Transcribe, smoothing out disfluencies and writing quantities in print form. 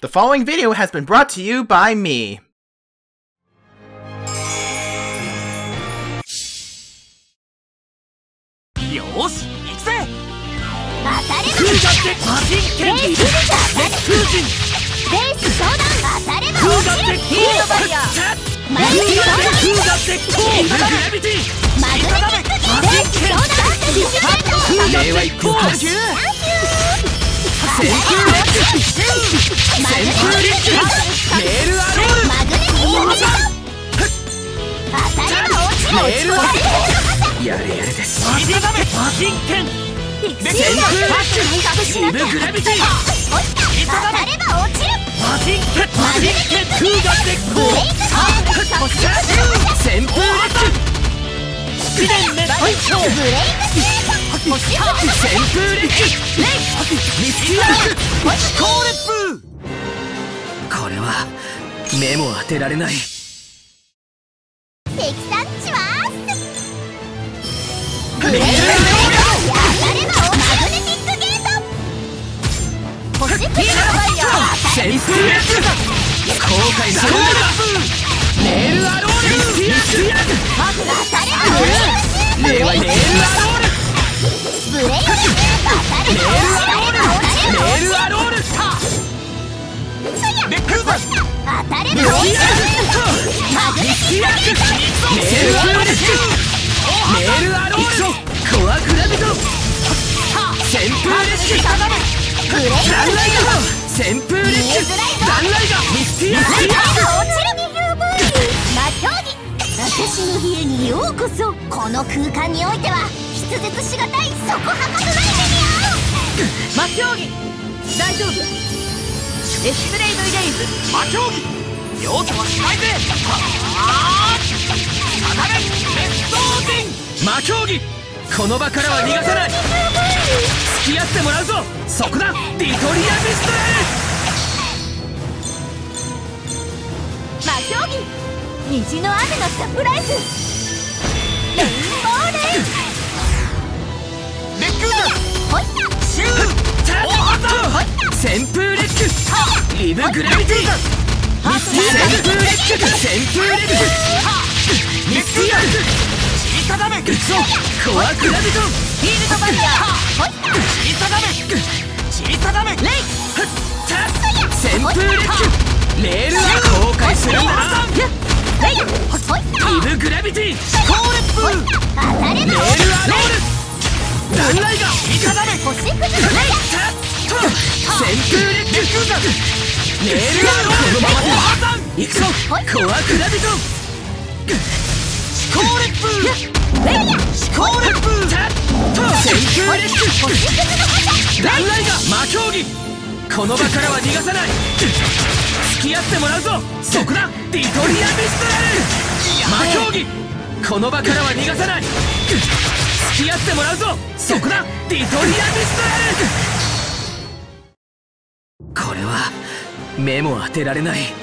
The following video has been brought to you by me.やれやれです。これは目も当てられない。 私の家にようこそ。この空間においては筆舌しがたいそこはかとない目に遭う。魔競技大丈夫。エスプレイドイレイズ魔競技容赦はしないぜ。サタレ別当人魔競技この場からは逃がさない。付き合ってもらうぞ。そこだディトリア・ミストラル。 魔競技虹の雨のサプライズレインボーレイレックほいったシュータッ旋風レックリブグラビティ旋風レック旋風レックミスティアルチリサダメコアグラビトンフィールドバリアほいったチリサダメチリサダメレイタッ旋風レックレールは後悔するんだな。リブグラビティコーレップレールアロール断雷がイカダメ星屑の旋風レックレールアロールこのままでは行くぞコアグラビトンシコーレップシコーレップ旋風レック断雷が魔競技この場からは逃がさない。付き合ってもらうぞ。そこだディトリア・ミストラル魔競技この場からは逃がさない。付き合ってもらうぞ。そこだディトリア・ミストラル。これは目も当てられない。